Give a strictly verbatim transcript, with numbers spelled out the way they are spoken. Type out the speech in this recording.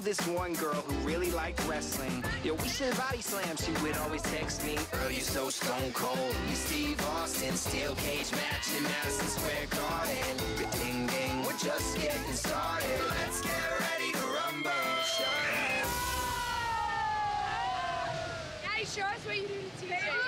this one girl who really liked wrestling. Yo, we should body slam, she would always text me. Girl, you so stone cold. You Steve Austin, steel cage match in Madison Square Garden. Ding ding, we're just getting started. Let's get ready to rumble. Daddy, show us what you do to T J.